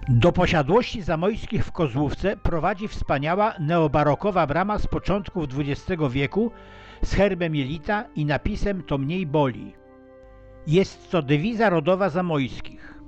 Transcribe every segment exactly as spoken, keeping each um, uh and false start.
Do posiadłości zamojskich w Kozłówce prowadzi wspaniała neobarokowa brama z początków dwudziestego wieku z herbem jelita i napisem „To mniej boli”. Jest to dewiza rodowa Zamojskich.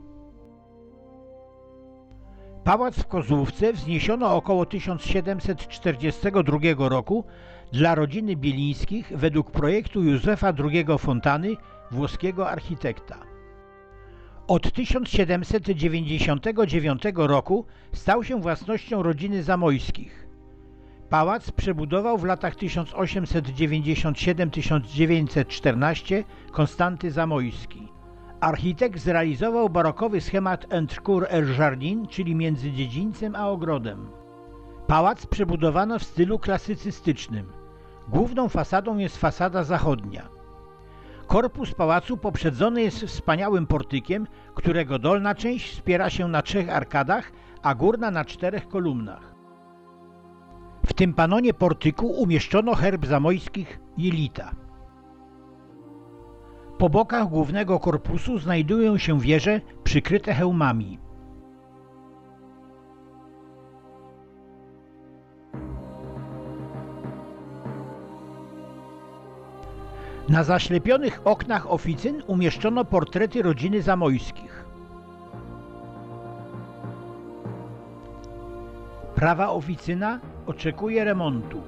Pałac w Kozłówce wzniesiono około tysiąc siedemset czterdziestego drugiego roku dla rodziny Bielińskich według projektu Józefa drugiego Fontany, włoskiego architekta. Od tysiąc siedemset dziewięćdziesiątego dziewiątego roku stał się własnością rodziny Zamojskich. Pałac przebudował w latach tysiąc osiemset dziewięćdziesiąt siedem do tysiąc dziewięćset czternaście Konstanty Zamojski. Architekt zrealizował barokowy schemat entre cour et jardin, czyli między dziedzińcem a ogrodem. Pałac przebudowano w stylu klasycystycznym. Główną fasadą jest fasada zachodnia. Korpus pałacu poprzedzony jest wspaniałym portykiem, którego dolna część wspiera się na trzech arkadach, a górna na czterech kolumnach. W tympanonie portyku umieszczono herb Zamojskich jelita. Po bokach głównego korpusu znajdują się wieże przykryte hełmami. Na zaślepionych oknach oficyn umieszczono portrety rodziny Zamojskich. Prawa oficyna oczekuje remontu.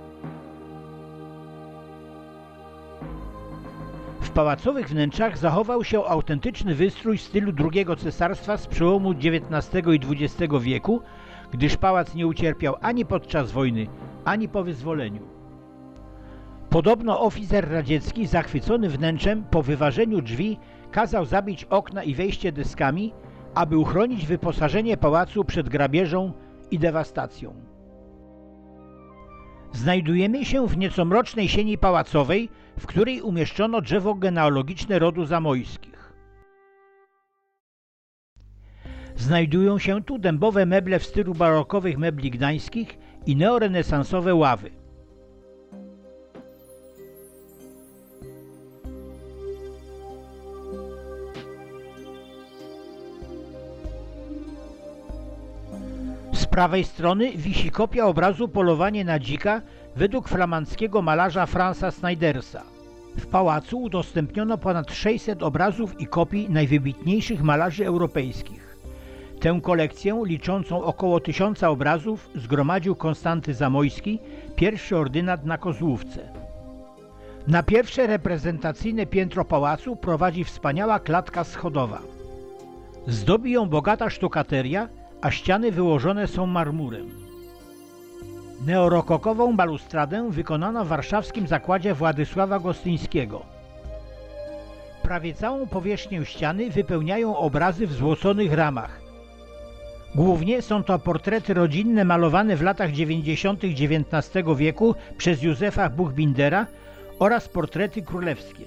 W pałacowych wnętrzach zachował się autentyczny wystrój w stylu drugiego cesarstwa z przełomu dziewiętnastego i dwudziestego wieku, gdyż pałac nie ucierpiał ani podczas wojny, ani po wyzwoleniu. Podobno oficer radziecki, zachwycony wnętrzem, po wyważeniu drzwi kazał zabić okna i wejście deskami, aby uchronić wyposażenie pałacu przed grabieżą i dewastacją. Znajdujemy się w nieco mrocznej sieni pałacowej, w której umieszczono drzewo genealogiczne rodu Zamojskich. Znajdują się tu dębowe meble w stylu barokowych mebli gdańskich i neorenesansowe ławy. Z prawej strony wisi kopia obrazu Polowanie na dzika według flamandzkiego malarza Franza Snijdersa. W pałacu udostępniono ponad sześćset obrazów i kopii najwybitniejszych malarzy europejskich. Tę kolekcję, liczącą około tysiąca obrazów, zgromadził Konstanty Zamojski, pierwszy ordynat na Kozłówce. Na pierwsze reprezentacyjne piętro pałacu prowadzi wspaniała klatka schodowa. Zdobi ją bogata sztukateria, a ściany wyłożone są marmurem. Neorokokową balustradę wykonano w warszawskim zakładzie Władysława Gostyńskiego. Prawie całą powierzchnię ściany wypełniają obrazy w złoconych ramach. Głównie są to portrety rodzinne malowane w latach dziewięćdziesiątych dziewiętnastego wieku przez Józefa Buchbindera oraz portrety królewskie.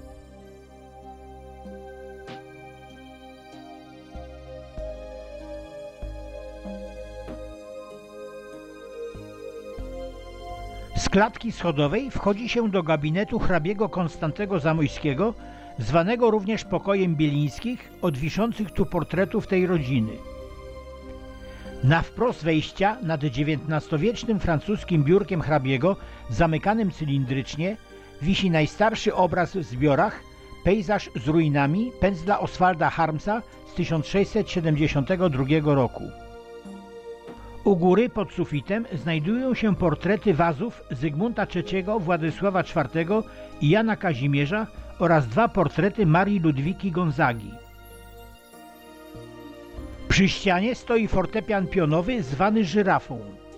Z klatki schodowej wchodzi się do gabinetu hrabiego Konstantego Zamojskiego, zwanego również pokojem Bielińskich, od wiszących tu portretów tej rodziny. Na wprost wejścia nad dziewiętnastowiecznym francuskim biurkiem hrabiego, zamykanym cylindrycznie, wisi najstarszy obraz w zbiorach, pejzaż z ruinami pędzla Oswalda Harmsa z tysiąc sześćset siedemdziesiątego drugiego roku. U góry pod sufitem znajdują się portrety wazów Zygmunta trzeciego, Władysława czwartego i Jana Kazimierza oraz dwa portrety Marii Ludwiki Gonzagi. Przy ścianie stoi fortepian pionowy zwany żyrafą.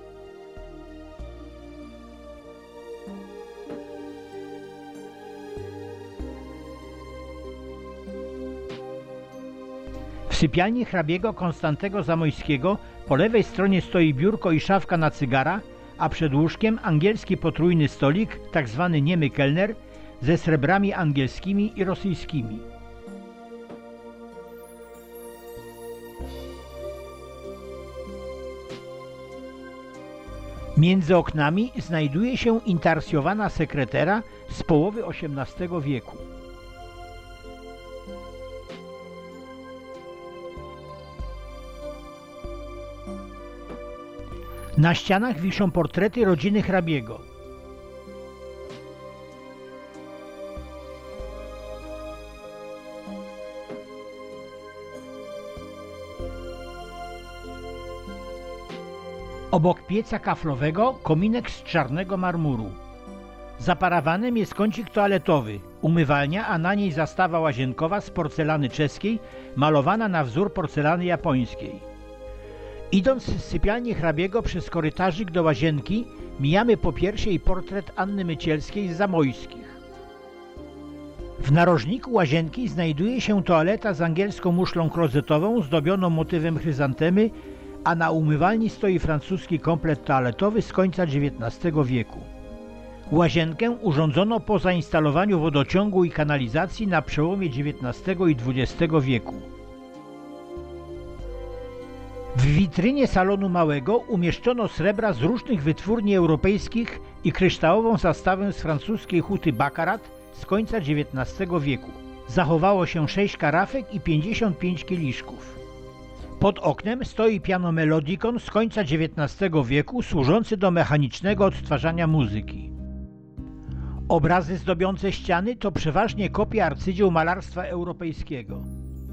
W sypialni hrabiego Konstantego Zamojskiego po lewej stronie stoi biurko i szafka na cygara, a przed łóżkiem angielski potrójny stolik, tak zwany niemy kelner, ze srebrami angielskimi i rosyjskimi. Między oknami znajduje się intarsjowana sekretera z połowy osiemnastego wieku. Na ścianach wiszą portrety rodziny hrabiego. Obok pieca kaflowego kominek z czarnego marmuru. Za parawanem jest kącik toaletowy, umywalnia, a na niej zastawa łazienkowa z porcelany czeskiej, malowana na wzór porcelany japońskiej. Idąc z sypialni hrabiego przez korytarzyk do łazienki, mijamy po piersiej portret Anny Mycielskiej z Zamojskich. W narożniku łazienki znajduje się toaleta z angielską muszlą klozetową zdobioną motywem chryzantemy, a na umywalni stoi francuski komplet toaletowy z końca dziewiętnastego wieku. Łazienkę urządzono po zainstalowaniu wodociągu i kanalizacji na przełomie dziewiętnastego i dwudziestego wieku. W witrynie salonu małego umieszczono srebra z różnych wytwórni europejskich i kryształową zastawę z francuskiej huty Baccarat z końca dziewiętnastego wieku. Zachowało się sześć karafek i pięćdziesiąt pięć kieliszków. Pod oknem stoi piano melodikon z końca dziewiętnastego wieku służący do mechanicznego odtwarzania muzyki. Obrazy zdobiące ściany to przeważnie kopie arcydzieł malarstwa europejskiego.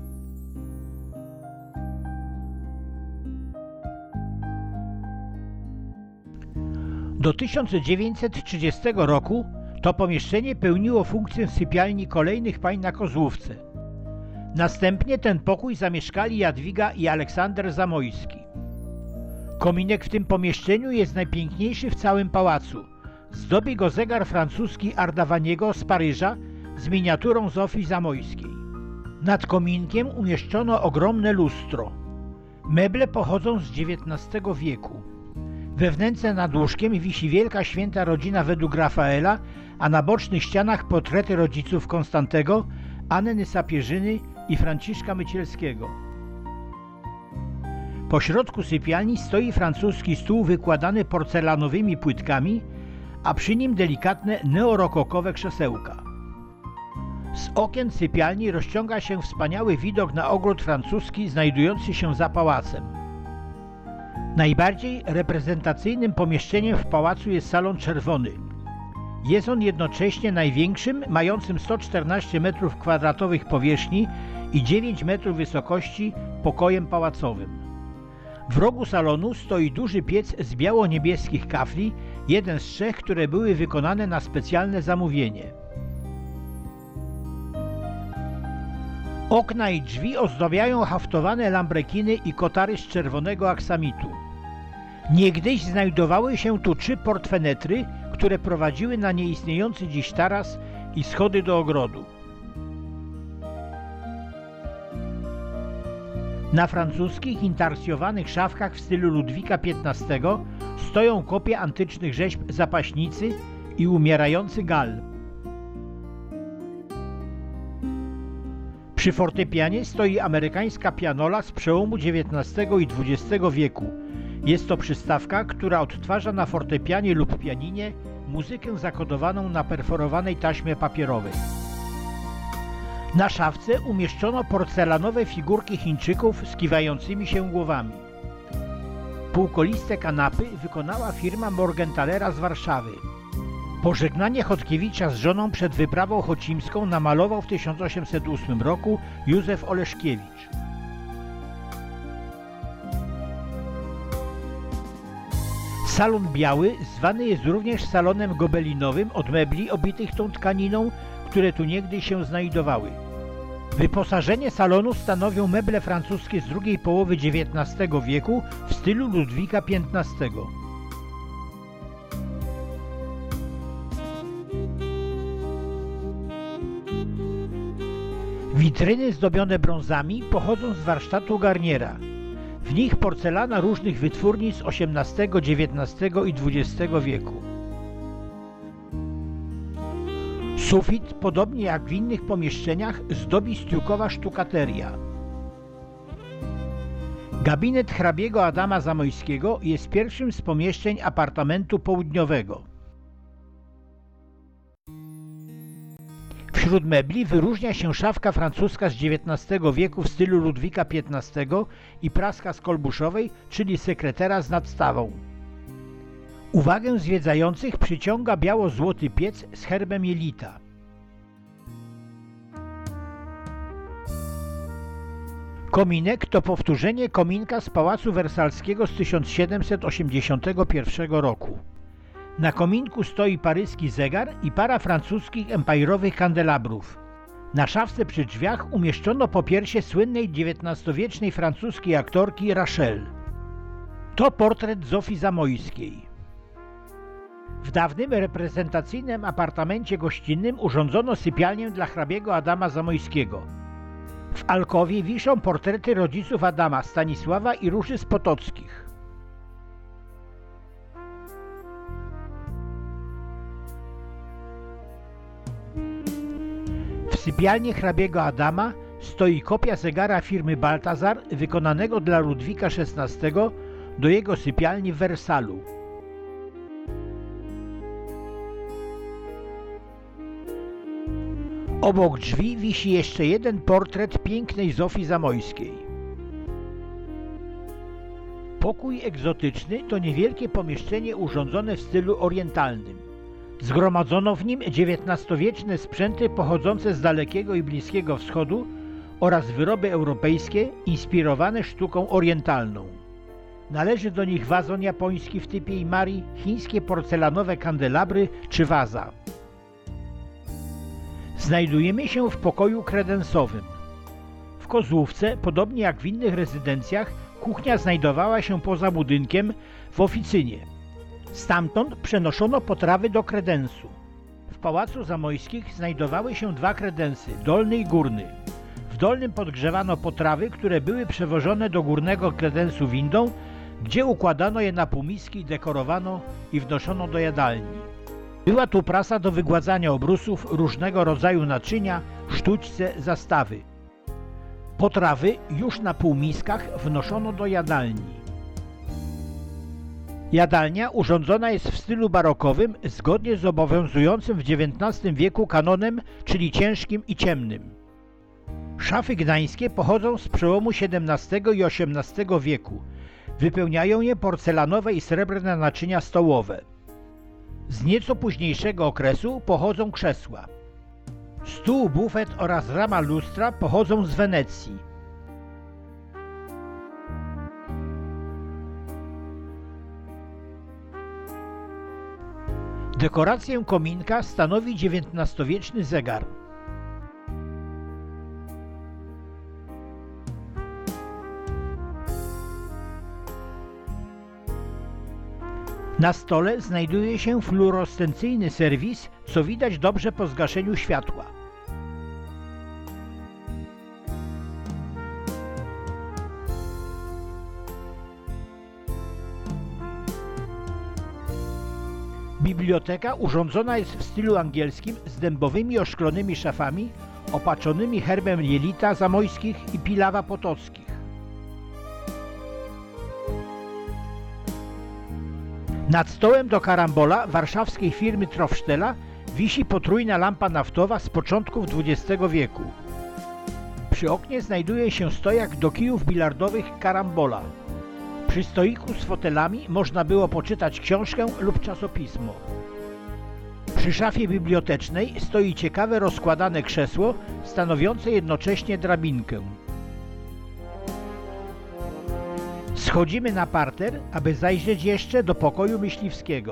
Do tysiąc dziewięćset trzydziestego roku to pomieszczenie pełniło funkcję sypialni kolejnych pań na Kozłówce. Następnie ten pokój zamieszkali Jadwiga i Aleksander Zamojski. Kominek w tym pomieszczeniu jest najpiękniejszy w całym pałacu. Zdobi go zegar francuski Ardavaniego z Paryża z miniaturą Zofii Zamojskiej. Nad kominkiem umieszczono ogromne lustro. Meble pochodzą z dziewiętnastego wieku. We wnęce nad łóżkiem wisi wielka święta rodzina według Rafaela, a na bocznych ścianach portrety rodziców Konstantego, Anny Sapieżyny i Franciszka Mycielskiego. Po środku sypialni stoi francuski stół wykładany porcelanowymi płytkami, a przy nim delikatne neorokokowe krzesełka. Z okien sypialni rozciąga się wspaniały widok na ogród francuski znajdujący się za pałacem. Najbardziej reprezentacyjnym pomieszczeniem w pałacu jest salon czerwony. Jest on jednocześnie największym, mającym sto czternaście metrów kwadratowych powierzchni i dziewięć metrów wysokości, pokojem pałacowym. W rogu salonu stoi duży piec z biało-niebieskich kafli, jeden z trzech, które były wykonane na specjalne zamówienie. Okna i drzwi ozdabiają haftowane lambrekiny i kotary z czerwonego aksamitu. Niegdyś znajdowały się tu trzy portfenetry, które prowadziły na nieistniejący dziś taras i schody do ogrodu. Na francuskich intarsjowanych szafkach w stylu Ludwika piętnastego stoją kopie antycznych rzeźb Zapaśnicy i umierający Gal. Przy fortepianie stoi amerykańska pianola z przełomu dziewiętnastego i dwudziestego wieku. Jest to przystawka, która odtwarza na fortepianie lub pianinie muzykę zakodowaną na perforowanej taśmie papierowej. Na szafce umieszczono porcelanowe figurki Chińczyków z kiwającymi się głowami. Półkoliste kanapy wykonała firma Morgenthalera z Warszawy. Pożegnanie Chodkiewicza z żoną przed wyprawą chocimską namalował w tysiąc osiemset ósmym roku Józef Oleszkiewicz. Salon biały zwany jest również salonem gobelinowym od mebli obitych tą tkaniną, które tu niegdyś się znajdowały. Wyposażenie salonu stanowią meble francuskie z drugiej połowy dziewiętnastego wieku w stylu Ludwika piętnastego. Witryny zdobione brązami pochodzą z warsztatu Garniera. W nich porcelana różnych wytwórni z osiemnastego, dziewiętnastego i dwudziestego wieku. Sufit, podobnie jak w innych pomieszczeniach, zdobi stiukowa sztukateria. Gabinet hrabiego Adama Zamojskiego jest pierwszym z pomieszczeń apartamentu południowego. Wśród mebli wyróżnia się szafka francuska z dziewiętnastego wieku w stylu Ludwika piętnastego i praska z Kolbuszowej, czyli sekretera z nadstawą. Uwagę zwiedzających przyciąga biało-złoty piec z herbem jelita. Kominek to powtórzenie kominka z Pałacu Wersalskiego z tysiąc siedemset osiemdziesiątego pierwszego roku. Na kominku stoi paryski zegar i para francuskich empirowych kandelabrów. Na szafce przy drzwiach umieszczono popiersie słynnej dziewiętnastowiecznej francuskiej aktorki Rachel. To portret Zofii Zamojskiej. W dawnym reprezentacyjnym apartamencie gościnnym urządzono sypialnię dla hrabiego Adama Zamojskiego. W alkowie wiszą portrety rodziców Adama, Stanisława i Róży z Potockich. W sypialni hrabiego Adama stoi kopia zegara firmy Baltazar wykonanego dla Ludwika szesnastego do jego sypialni w Wersalu. Obok drzwi wisi jeszcze jeden portret pięknej Zofii Zamojskiej. Pokój egzotyczny to niewielkie pomieszczenie urządzone w stylu orientalnym. Zgromadzono w nim dziewiętnastowieczne sprzęty pochodzące z Dalekiego i Bliskiego Wschodu oraz wyroby europejskie inspirowane sztuką orientalną. Należy do nich wazon japoński w typie Imari, chińskie porcelanowe kandelabry czy waza. Znajdujemy się w pokoju kredensowym. W Kozłówce, podobnie jak w innych rezydencjach, kuchnia znajdowała się poza budynkiem w oficynie. Stamtąd przenoszono potrawy do kredensu. W Pałacu Zamojskich znajdowały się dwa kredensy, dolny i górny. W dolnym podgrzewano potrawy, które były przewożone do górnego kredensu windą, gdzie układano je na półmiski, dekorowano i wnoszono do jadalni. Była tu prasa do wygładzania obrusów, różnego rodzaju naczynia, sztućce, zastawy. Potrawy już na półmiskach wnoszono do jadalni. Jadalnia urządzona jest w stylu barokowym zgodnie z obowiązującym w dziewiętnastym wieku kanonem, czyli ciężkim i ciemnym. Szafy gdańskie pochodzą z przełomu siedemnastego i osiemnastego wieku. Wypełniają je porcelanowe i srebrne naczynia stołowe. Z nieco późniejszego okresu pochodzą krzesła. Stół, bufet oraz rama lustra pochodzą z Wenecji. Dekorację kominka stanowi dziewiętnastowieczny zegar. Na stole znajduje się fluorescencyjny serwis, co widać dobrze po zgaszeniu światła. Biblioteka urządzona jest w stylu angielskim z dębowymi oszklonymi szafami opatrzonymi herbem jelita zamojskich i Pilawa potockich. Nad stołem do karambola warszawskiej firmy Trofstella wisi potrójna lampa naftowa z początków dwudziestego wieku. Przy oknie znajduje się stojak do kijów bilardowych karambola. Przy stoiku z fotelami można było poczytać książkę lub czasopismo. Przy szafie bibliotecznej stoi ciekawe rozkładane krzesło, stanowiące jednocześnie drabinkę. Schodzimy na parter, aby zajrzeć jeszcze do pokoju myśliwskiego.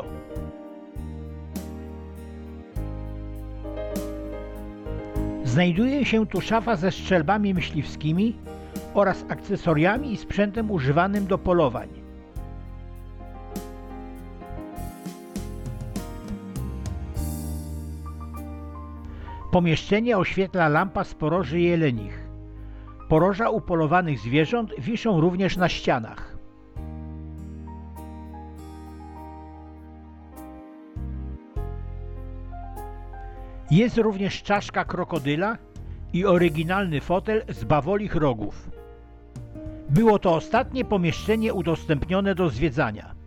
Znajduje się tu szafa ze strzelbami myśliwskimi oraz akcesoriami i sprzętem używanym do polowań. Pomieszczenie oświetla lampa z poroży jelenich. Poroża upolowanych zwierząt wiszą również na ścianach. Jest również czaszka krokodyla i oryginalny fotel z bawolich rogów. Było to ostatnie pomieszczenie udostępnione do zwiedzania.